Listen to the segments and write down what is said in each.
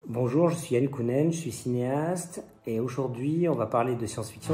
Bonjour, je suis Yann Kounen, je suis cinéaste et aujourd'hui on va parler de science-fiction.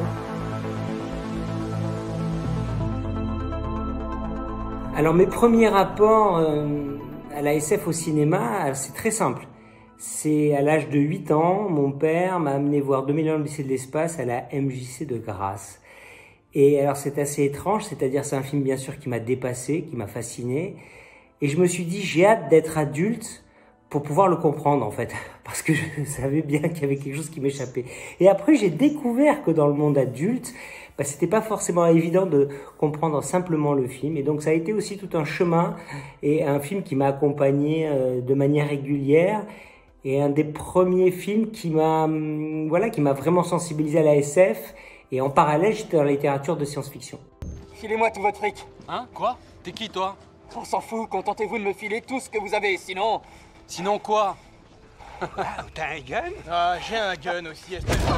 Alors mes premiers rapports à la SF au cinéma, c'est très simple. C'est à l'âge de 8 ans, mon père m'a amené voir 2001 l'Odyssée de l'espace à la MJC de Grasse. Et alors c'est assez étrange, c'est-à-dire c'est un film bien sûr qui m'a dépassé, qui m'a fasciné. Et je me suis dit j'ai hâte d'être adulte pour pouvoir le comprendre en fait, parce que je savais bien qu'il y avait quelque chose qui m'échappait. Et après j'ai découvert que dans le monde adulte, c'était pas forcément évident de comprendre simplement le film. Et donc ça a été aussi tout un chemin et un film qui m'a accompagné de manière régulière. Et un des premiers films qui m'a vraiment sensibilisé à la SF. Et en parallèle, j'étais dans la littérature de science-fiction. Filez-moi tout votre fric. Hein? Quoi? T'es qui, toi? On s'en fout, contentez-vous de me filer tout ce que vous avez, sinon... Sinon quoi? T'as un gun? Ah, j'ai un gun aussi, espèce de...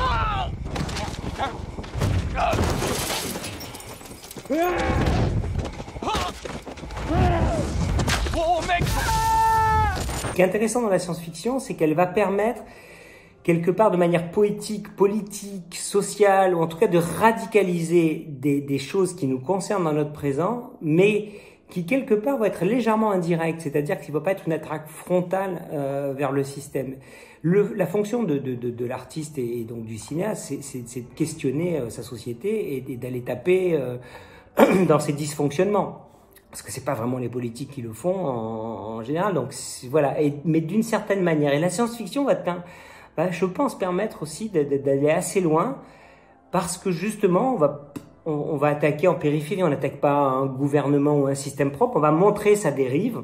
Oh, mec! Ce qui est intéressant dans la science-fiction, c'est qu'elle va permettre, quelque part de manière poétique, politique, sociale, ou en tout cas de radicaliser des choses qui nous concernent dans notre présent, mais qui quelque part vont être légèrement indirectes, c'est-à-dire qu'il ne va pas être une attaque frontale vers le système. La fonction de l'artiste et donc du cinéaste, c'est de questionner sa société et d'aller taper dans ses dysfonctionnements. Parce que c'est pas vraiment les politiques qui le font en général, donc voilà. Mais d'une certaine manière, et la science-fiction va je pense permettre aussi d'aller assez loin, parce que justement on va attaquer en périphérie, on n'attaque pas un gouvernement ou un système propre, on va montrer sa dérive.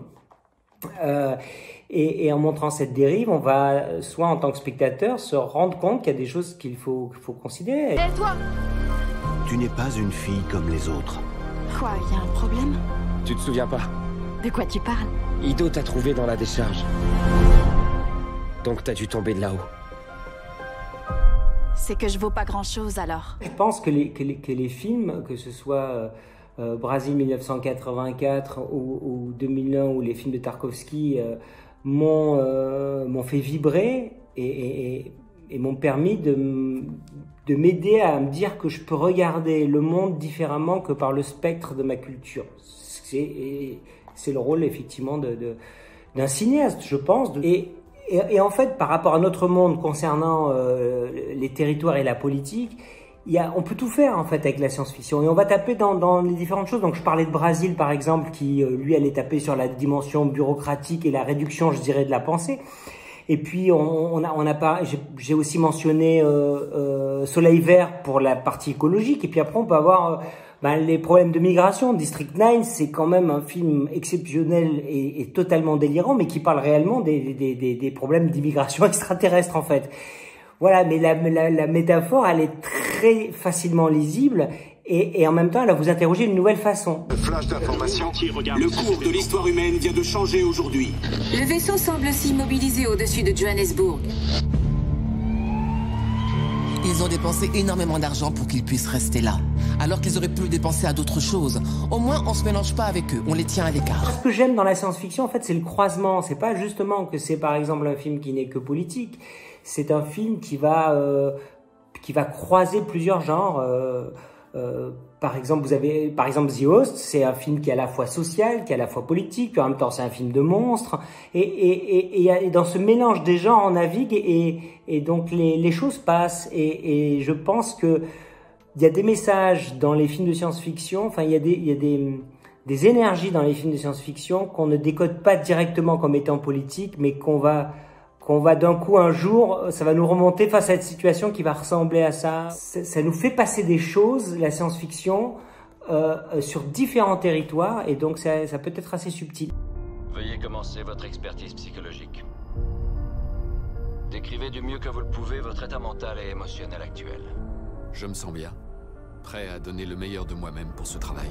Et en montrant cette dérive, on va, soit en tant que spectateur, se rendre compte qu'il y a des choses qu'il faut considérer. Et toi? Tu n'es pas une fille comme les autres. Quoi, y a un problème? Tu te souviens pas? De quoi tu parles? Ido t'a trouvé dans la décharge. Donc t'as dû tomber de là-haut. C'est que je vaux pas grand-chose alors. Je pense que les films, que ce soit Brésil 1984 ou 2001 ou les films de Tarkovsky, m'ont fait vibrer et m'ont permis de m'aider à me dire que je peux regarder le monde différemment que par le spectre de ma culture. C'est le rôle effectivement d'un cinéaste, je pense. Et en fait, par rapport à notre monde concernant les territoires et la politique, on peut tout faire en fait avec la science-fiction. Et on va taper dans les différentes choses. Donc je parlais de Brésil par exemple, qui lui allait taper sur la dimension bureaucratique et la réduction, je dirais, de la pensée. Et puis j'ai aussi mentionné Soleil Vert pour la partie écologique. Et puis après on peut avoir les problèmes de migration. District 9, c'est quand même un film exceptionnel et totalement délirant, mais qui parle réellement des problèmes d'immigration extraterrestre en fait. Voilà, mais la métaphore, elle est très facilement lisible et en même temps, elle va vous interroger d'une nouvelle façon. Le flash d'information. Le cours de l'histoire humaine vient de changer aujourd'hui. Le vaisseau semble s'immobiliser au-dessus de Johannesburg. Ils ont dépensé énormément d'argent pour qu'ils puissent rester là, alors qu'ils auraient pu le dépenser à d'autres choses. Au moins, on se mélange pas avec eux, on les tient à l'écart. Ce que j'aime dans la science-fiction, en fait, c'est le croisement. C'est pas justement que c'est, par exemple, un film qui n'est que politique. C'est un film qui va croiser plusieurs genres. Par exemple, The Host, c'est un film qui est à la fois social, qui est à la fois politique, puis en même temps c'est un film de monstres. Et dans ce mélange des genres, on navigue et donc les choses passent. Et je pense que il y a des messages dans les films de science-fiction. Enfin, il y a des énergies dans les films de science-fiction qu'on ne décode pas directement comme étant politiques, mais qu'on va d'un coup un jour, ça va nous remonter face à cette situation qui va ressembler à ça. Ça nous fait passer des choses, la science-fiction, sur différents territoires, et donc ça peut être assez subtil. Veuillez commencer votre expertise psychologique. Décrivez du mieux que vous le pouvez votre état mental et émotionnel actuel. Je me sens bien, prêt à donner le meilleur de moi-même pour ce travail.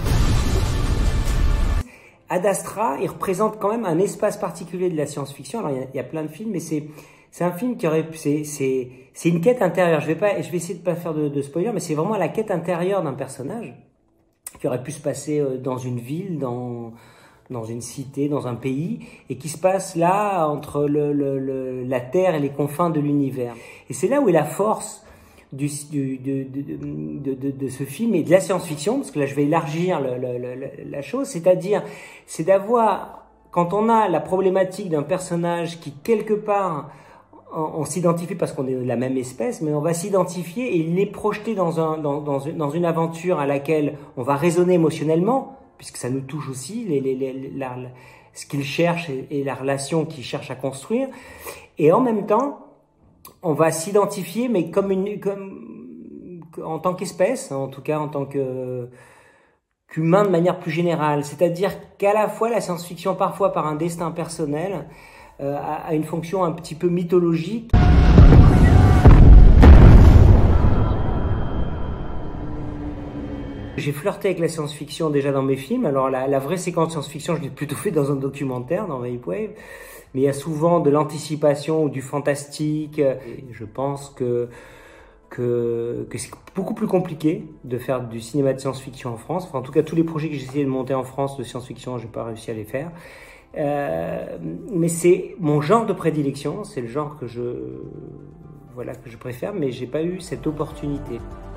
Ad Astra, il représente quand même un espace particulier de la science-fiction. Alors il y a plein de films, mais c'est un film qui c'est une quête intérieure. Je vais essayer de pas faire de spoiler, mais c'est vraiment la quête intérieure d'un personnage qui aurait pu se passer dans une ville, dans une cité, dans un pays, et qui se passe là entre la Terre et les confins de l'univers. Et c'est là où est la force de ce film et de la science-fiction, parce que là je vais élargir la chose, c'est-à-dire c'est d'avoir, quand on a la problématique d'un personnage qui quelque part on s'identifie parce qu'on est de la même espèce, mais on va s'identifier et il est projeté dans une aventure à laquelle on va raisonner émotionnellement, puisque ça nous touche aussi, ce qu'il cherche et la relation qu'il cherche à construire. Et en même temps, on va s'identifier, mais en tant qu'espèce, en tout cas en tant qu'humain de manière plus générale. C'est-à-dire qu'à la fois la science-fiction, parfois par un destin personnel, a une fonction un petit peu mythologique. J'ai flirté avec la science-fiction déjà dans mes films. Alors la vraie séquence science-fiction, je l'ai plutôt fait dans un documentaire, dans Vaporwave. Mais il y a souvent de l'anticipation ou du fantastique. Et je pense que c'est beaucoup plus compliqué de faire du cinéma de science-fiction en France. Enfin, en tout cas, tous les projets que j'ai essayé de monter en France de science-fiction, j'ai pas réussi à les faire. Mais c'est mon genre de prédilection, c'est le genre que je préfère, mais j'ai pas eu cette opportunité.